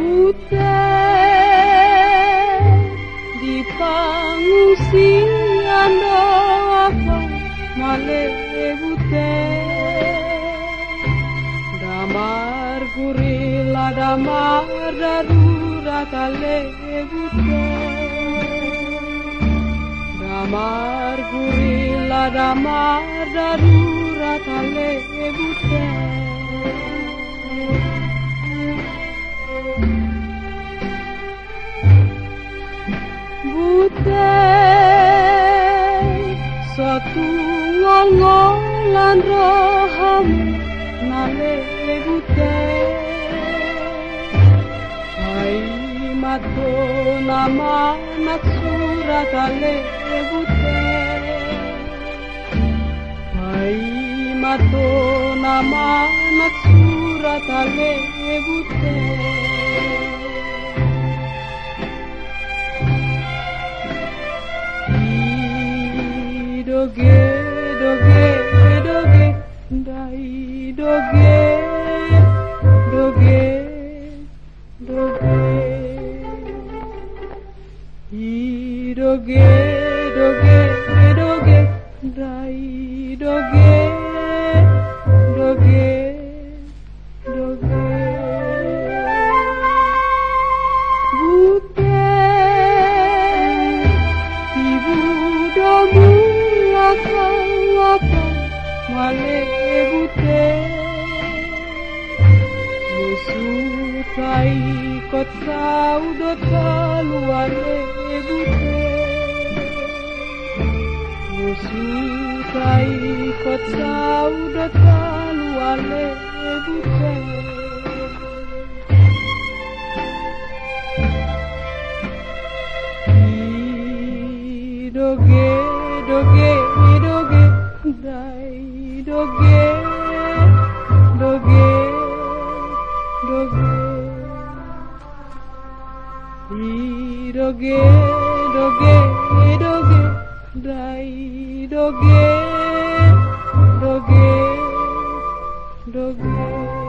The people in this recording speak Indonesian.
Bute di pengungsian doa male bute damar gurila damar darurat ale bute damar gurila damar darurat ale bute bute satu ngolngolan roham nale bute hai mato nama nak surat ale bute hai mato nama nak surat ale bute doge doge doge dai doge doge doge i doge doge doge dai doge doge doge bute ibu domu apa male bute musutai kota udota luare bute musutai kota udota luare bute doge doge doge dai doge doge doge doge doge doge dai doge doge doge